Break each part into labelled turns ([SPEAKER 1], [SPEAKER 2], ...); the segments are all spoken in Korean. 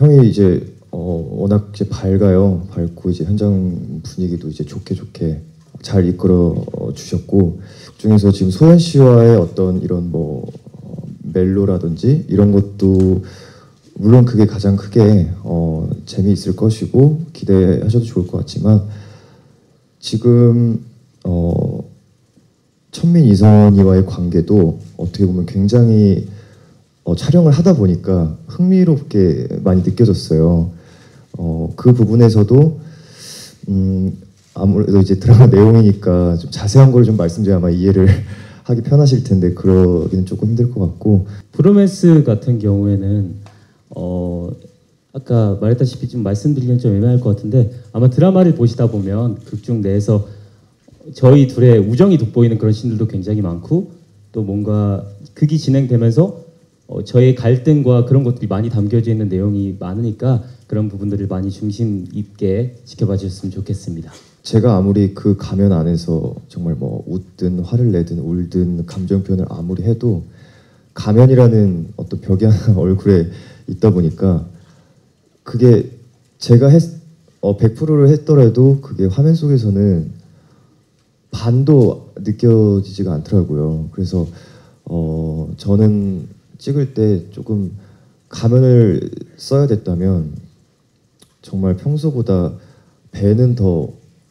[SPEAKER 1] 형이 이제 워낙 이제 밝아요. 밝고 이제 현장 분위기도 이제 좋게 잘 이끌어 주셨고, 중에서 지금 소연 씨와의 어떤 이런 뭐 멜로라든지 이런 것도 물론 그게 가장 크게 재미있을 것이고 기대하셔도 좋을 것 같지만, 지금 천민 이선희와의 관계도 어떻게 보면 굉장히 촬영을 하다 보니까 흥미롭게 많이 느껴졌어요. 그 부분에서도 아무래도 이제 드라마 내용이니까 좀 자세한 걸 좀 말씀드려야 아마 이해를 하기 편하실 텐데 그러기는 조금 힘들 것 같고,
[SPEAKER 2] 브로맨스 같은 경우에는 아까 말했다시피 좀 말씀드리기는 좀 애매할 것 같은데, 아마 드라마를 보시다 보면 극중 내에서 저희 둘의 우정이 돋보이는 그런 씬들도 굉장히 많고, 또 뭔가 극이 진행되면서 저의 갈등과 그런 것들이 많이 담겨져 있는 내용이 많으니까 그런 부분들을 많이 중심 있게 지켜봐 주셨으면 좋겠습니다.
[SPEAKER 1] 제가 아무리 그 가면 안에서 정말 뭐 웃든 화를 내든 울든 감정 표현을 아무리 해도 가면이라는 어떤 벽이 하나 얼굴에 있다 보니까 그게 제가 100%를 했더라도 그게 화면 속에서는 반도 느껴지지가 않더라고요. 그래서 저는 찍을 때 조금 가면을 써야 됐다면 정말 평소보다 배는 더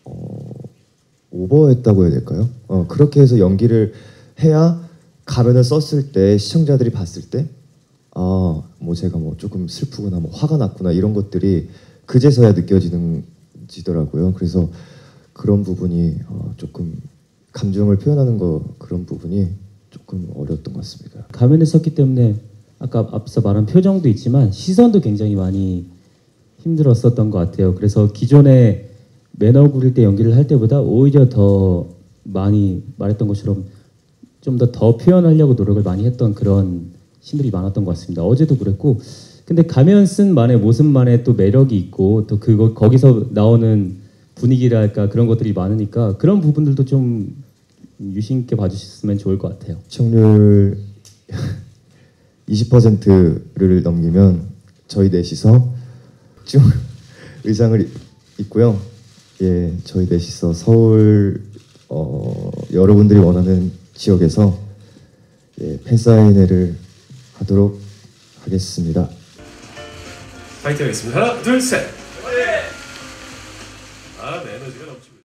[SPEAKER 1] 오버했다고 해야 될까요? 그렇게 해서 연기를 해야 가면을 썼을 때 시청자들이 봤을 때 뭐 제가 뭐 조금 슬프거나 뭐 화가 났구나 이런 것들이 그제서야 느껴지더라고요. 그래서 그런 부분이 조금 감정을 표현하는 그런 부분이 조금 어려웠던 것 같습니다.
[SPEAKER 2] 가면을 썼기 때문에 아까 앞서 말한 표정도 있지만 시선도 굉장히 많이 힘들었었던 것 같아요. 그래서 기존에 맨 얼굴일 때 연기를 할 때보다 오히려 더 많이 말했던 것처럼 좀 더 표현하려고 노력을 많이 했던 그런 신들이 많았던 것 같습니다. 어제도 그랬고, 근데 가면 쓴 만의 모습만의 또 매력이 있고 또 거기서 나오는 분위기랄까 그런 것들이 많으니까 그런 부분들도 좀 유심 있게 봐주셨으면 좋을 것 같아요.
[SPEAKER 1] 시청률 20%를 넘기면 저희 넷이서 쭉 의상을 입고요. 예, 저희 넷이서 서울 여러분들이 원하는 지역에서 팬사인회를 하도록 하겠습니다.
[SPEAKER 3] 파이팅 하겠습니다. 하나, 둘, 셋.